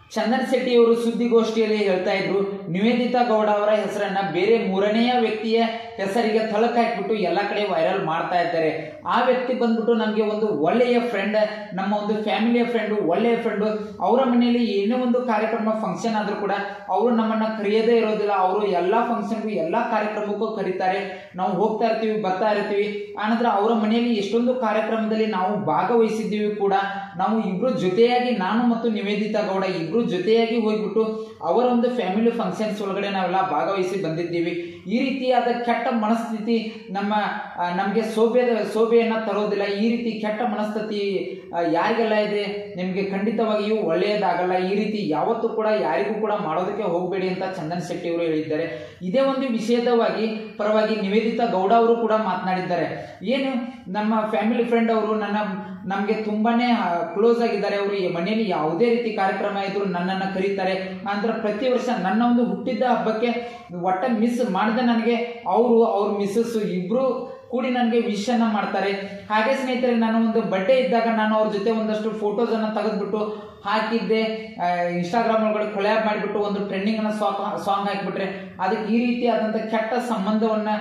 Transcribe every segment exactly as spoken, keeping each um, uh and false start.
ಚಂದನ್ ಶೆಟ್ಟಿ ಅವರು ಸುದ್ದಿಗೋಷ್ಠಿಯಲ್ಲಿ ಹೇಳ್ತಾ ಇದ್ರು, ನಿವೇದಿತಾ ಗೌಡ ಅವರ ಹೆಸರನ್ನ ಬೇರೆ ಮೂರನೆಯ ವ್ಯಕ್ತಿಯ ಹೆಸರಿಗೆ ತಳಕ ಹಾಕಿಬಿಟ್ಟು ಎಲ್ಲ ಕಡೆ ವೈರಲ್ ಮಾಡ್ತಾ ಇದ್ದಾರೆ. ಆ ವ್ಯಕ್ತಿ ಬಂದ್ಬಿಟ್ಟು ನಮಗೆ ಒಂದು ಒಳ್ಳೆಯ ಫ್ರೆಂಡ್, ನಮ್ಮ ಒಂದು ಫ್ಯಾಮಿಲಿಯ ಫ್ರೆಂಡು, ಒಳ್ಳೆಯ ಫ್ರೆಂಡು. ಅವರ ಮನೆಯಲ್ಲಿ ಏನೇ ಒಂದು ಕಾರ್ಯಕ್ರಮ ಫಂಕ್ಷನ್ ಆದ್ರೂ ಕೂಡ ಅವರು ನಮ್ಮನ್ನ ಕರೆಯದೇ ಇರೋದಿಲ್ಲ. ಅವರು ಎಲ್ಲಾ ಫಂಕ್ಷನ್ಗೂ ಎಲ್ಲಾ ಕಾರ್ಯಕ್ರಮಕ್ಕೂ ಕರೀತಾರೆ. ನಾವು ಹೋಗ್ತಾ ಇರ್ತೀವಿ, ಬರ್ತಾ ಇರ್ತೀವಿ. ಆನಂತರ ಅವರ ಮನೆಯಲ್ಲಿ ಎಷ್ಟೊಂದು ಕಾರ್ಯಕ್ರಮದಲ್ಲಿ ನಾವು ಭಾಗವಹಿಸಿದ್ದೀವಿ ಕೂಡ. ನಾವು ಇಬ್ರು ಜೊತೆಯಾಗಿ, ನಾನು ಮತ್ತು ನಿವೇದಿತಾ ಗೌಡ ಇಬ್ರು ಜೊತೆಯಾಗಿ ಹೋಗ್ಬಿಟ್ಟು ಅವರ ಒಂದು ಫ್ಯಾಮಿಲಿ ಫಂಕ್ಷನ್ಸ್ ಒಳಗಡೆ ನಾವೆಲ್ಲ ಭಾಗವಹಿಸಿ ಬಂದಿದ್ದೀವಿ. ಈ ರೀತಿಯಾದ ಕೆಟ್ಟ ಮನಸ್ಥಿತಿ ನಮ್ಮ ನಮಗೆ ಶೋಭೆ ಶೋಭೆಯನ್ನ ತರೋದಿಲ್ಲ. ಈ ರೀತಿ ಕೆಟ್ಟ ಮನಸ್ಥಿತಿ ಯಾರಿಗೆಲ್ಲ ಇದೆ ನಿಮಗೆ ಖಂಡಿತವಾಗಿಯೂ ಒಳ್ಳೆಯದಾಗಲ್ಲ. ಈ ರೀತಿ ಯಾವತ್ತೂ ಕೂಡ ಯಾರಿಗೂ ಕೂಡ ಮಾಡೋದಕ್ಕೆ ಹೋಗಬೇಡಿ ಅಂತ ಚಂದನ್ ಶೆಟ್ಟಿ ಅವರು ಹೇಳಿದ್ದಾರೆ. ಇದೇ ಒಂದು ವಿಷಯದವಾಗಿ ಪರವಾಗಿ ನಿವೇದಿತಾ ಗೌಡ ಅವರು ಕೂಡ ಮಾತನಾಡಿದ್ದಾರೆ. ಏನು, ನಮ್ಮ ಫ್ಯಾಮಿಲಿ ಫ್ರೆಂಡ್ ಅವರು ನನ್ನ ನಮಗೆ ತುಂಬಾನೇ ಕ್ಲೋಸ್ ಆಗಿದ್ದಾರೆ. ಅವರು ಮನೆಯಲ್ಲಿ ಯಾವುದೇ ರೀತಿ ಕಾರ್ಯಕ್ರಮ ಇದ್ರು ನನ್ನನ್ನು ಕರೀತಾರೆ. ನಂತರ ಪ್ರತಿ ವರ್ಷ ನನ್ನ ಒಂದು ಹುಟ್ಟಿದ ಹಬ್ಬಕ್ಕೆ ಒಟ್ಟ ಮಿಸ್ ಮಾಡದೆ ನನಗೆ ಅವರು ಅವ್ರ ಮಿಸ್ಸಸ್ ಇಬ್ರು ಕೂಡಿ ನನಗೆ ವಿಶ್ ಅನ್ನ ಮಾಡ್ತಾರೆ. ಹಾಗೆ ಸ್ನೇಹಿತರೆ, ನಾನು ಒಂದು ಬರ್ಡೇ ಇದ್ದಾಗ ನಾನು ಅವ್ರ ಜೊತೆ ಒಂದಷ್ಟು ಫೋಟೋಸ್ ಅನ್ನ ತೆಗೆದ್ಬಿಟ್ಟು ಹಾಕಿದ್ದೆ. ಇನ್ಸ್ಟಾಗ್ರಾಮ್ ಒಳಗಡೆ ಕೊಲ್ಯಾಬ್ ಮಾಡಿಬಿಟ್ಟು ಒಂದು ಟ್ರೆಂಡಿಂಗ್ ಅನ್ನ ಸಾಂಗ್ ಹಾಕಿಬಿಟ್ರೆ ಅದಕ್ಕೆ ಈ ರೀತಿ ಆದಂತ ಕೆಟ್ಟ ಸಂಬಂಧವನ್ನ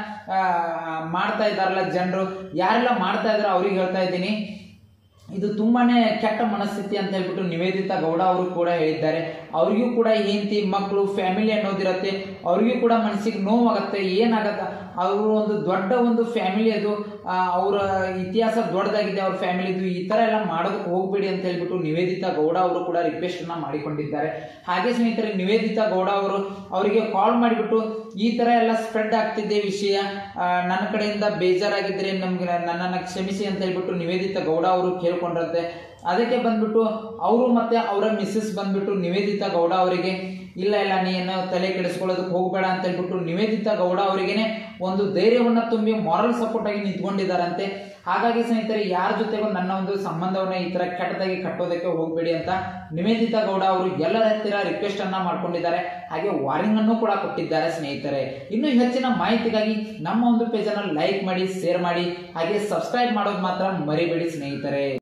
ಮಾಡ್ತಾ ಇದ್ದಾರಲ್ಲ ಜನರು, ಯಾರೆಲ್ಲ ಮಾಡ್ತಾ ಇದಾರೆ ಅವ್ರಿಗೆ ಹೇಳ್ತಾ ಇದ್ದೀನಿ, ಇದು ತುಂಬಾನೇ ಕೆಟ್ಟ ಮನಸ್ಥಿತಿ ಅಂತ ಹೇಳ್ಬಿಟ್ಟು ನಿವೇದಿತಾ ಗೌಡ ಅವರು ಕೂಡ ಹೇಳಿದ್ದಾರೆ. ಅವ್ರಿಗೂ ಕೂಡ ಹೆಂಡತಿ ಮಕ್ಕಳು ಫ್ಯಾಮಿಲಿ ಅನ್ನೋದಿರತ್ತೆ. ಅವ್ರಿಗೂ ಕೂಡ ಮನಸ್ಸಿಗೆ ನೋವಾಗತ್ತೆ. ಏನಾಗತ್ತ, ಅವರು ಒಂದು ದೊಡ್ಡ ಒಂದು ಫ್ಯಾಮಿಲಿ, ಅದು ಅವರ ಇತಿಹಾಸ ದೊಡ್ಡದಾಗಿದೆ ಅವ್ರ ಫ್ಯಾಮಿಲಿದು. ಈ ತರ ಎಲ್ಲ ಮಾಡೋದಕ್ಕೆ ಹೋಗ್ಬೇಡಿ ಅಂತ ಹೇಳ್ಬಿಟ್ಟು ನಿವೇದಿತಾ ಗೌಡ ಅವರು ಕೂಡ ರಿಕ್ವೆಸ್ಟ್ ಅನ್ನ ಮಾಡಿಕೊಂಡಿದ್ದಾರೆ. ಹಾಗೆ ಸ್ನೇಹಿತರೆ, ನಿವೇದಿತಾ ಗೌಡ ಅವರು ಅವರಿಗೆ ಕಾಲ್ ಮಾಡಿಬಿಟ್ಟು ಈ ತರ ಎಲ್ಲ ಸ್ಪ್ರೆಡ್ ಆಗ್ತಿದೆ ವಿಷಯ, ನನ್ನ ಕಡೆಯಿಂದ ಬೇಜಾರಾಗಿದ್ರೆ ನಮ್ಗೆ ನನ್ನನ್ನು ಕ್ಷಮಿಸಿ ಅಂತ ಹೇಳ್ಬಿಟ್ಟು ನಿವೇದಿತಾ ಗೌಡ ಅವರು ಕೇಳ್ಕೊಂಡ್ರಂತೆ. ಅದಕ್ಕೆ ಬಂದ್ಬಿಟ್ಟು ಅವರು ಮತ್ತೆ ಅವರ ಮಿಸ್ಸಸ್ ಬಂದ್ಬಿಟ್ಟು ನಿವೇದಿತಾ ಗೌಡ ಅವರಿಗೆ ಇಲ್ಲ ಇಲ್ಲ ನೀನು ತಲೆ ಕೆಡಿಸ್ಕೊಳ್ಳೋದಕ್ಕೆ ಹೋಗಬೇಡ ಅಂತ ಹೇಳ್ಬಿಟ್ಟು ನಿವೇದಿತಾ ಗೌಡ ಅವರಿಗೇನೆ ಒಂದು ಧೈರ್ಯವನ್ನ ತುಂಬಿ ಮಾರಲ್ ಸಪೋರ್ಟ್ ಆಗಿ ನಿಂತ್ಕೊಂಡಿದ್ದಾರಂತೆ. ಹಾಗಾಗಿ ಸ್ನೇಹಿತರೆ, ಯಾರ ಜೊತೆಗೂ ನನ್ನ ಒಂದು ಸಂಬಂಧವನ್ನ ಈ ತರ ಕೆಟ್ಟದಾಗಿ ಕಟ್ಟೋದಕ್ಕೆ ಹೋಗಬೇಡಿ ಅಂತ ನಿವೇದಿತಾ ಗೌಡ ಅವರು ಎಲ್ಲರ ಹತ್ತಿರ ರಿಕ್ವೆಸ್ಟ್ ಅನ್ನ ಮಾಡ್ಕೊಂಡಿದ್ದಾರೆ. ಹಾಗೆ ವಾರ್ನಿಂಗ್ ಅನ್ನು ಕೂಡ ಕೊಟ್ಟಿದ್ದಾರೆ. ಸ್ನೇಹಿತರೆ, ಇನ್ನು ಹೆಚ್ಚಿನ ಮಾಹಿತಿಗಾಗಿ ನಮ್ಮ ಒಂದು ಪೇಜ್ ಅನ್ನು ಲೈಕ್ ಮಾಡಿ, ಶೇರ್ ಮಾಡಿ, ಹಾಗೆ ಸಬ್ಸ್ಕ್ರೈಬ್ ಮಾಡೋದು ಮಾತ್ರ ಮರಿಬೇಡಿ ಸ್ನೇಹಿತರೆ.